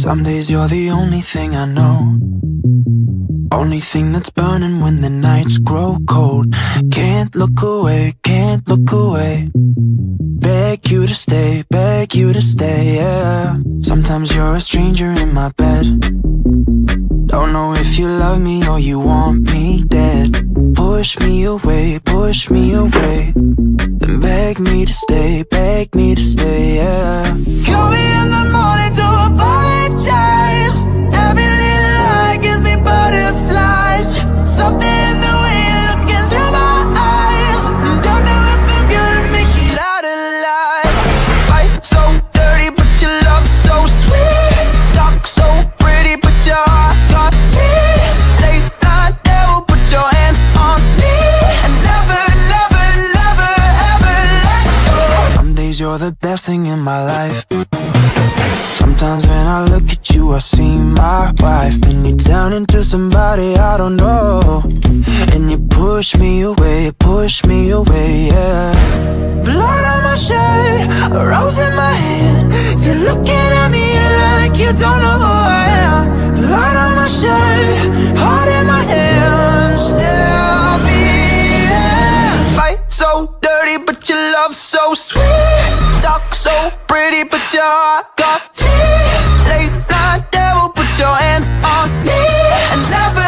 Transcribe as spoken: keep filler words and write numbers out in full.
Some days you're the only thing I know, only thing that's burning when the nights grow cold. Can't look away, can't look away. Beg you to stay, beg you to stay, yeah. Sometimes you're a stranger in my bed. Don't know if you love me or you want me dead. Push me away, push me away, then beg me to stay, beg me to stay, yeah. Call me in the morning to apologize. Every little lie gives me butterflies. Something in the way you're looking through my eyes. Don't know if I'm gonna make it out alive. Fight so dirty but your love so sweet. Talk so pretty but your heart got teeth. Late night devil, put your hands on me and never, never, never, ever let go. Some days you're the best thing in my life. Sometimes when I look at you, I see my wife, and you turn into somebody I don't know, and you push me away, push me away, yeah. Blood on my shirt, a rose in my hand. You're looking at me like you don't know who I am. Blood on my shirt, heart in my hand. Still I'll be there. Fight so dirty but your love so sweet. Talk so pretty but your heart got teeth. Late night devil, put your hands on me and never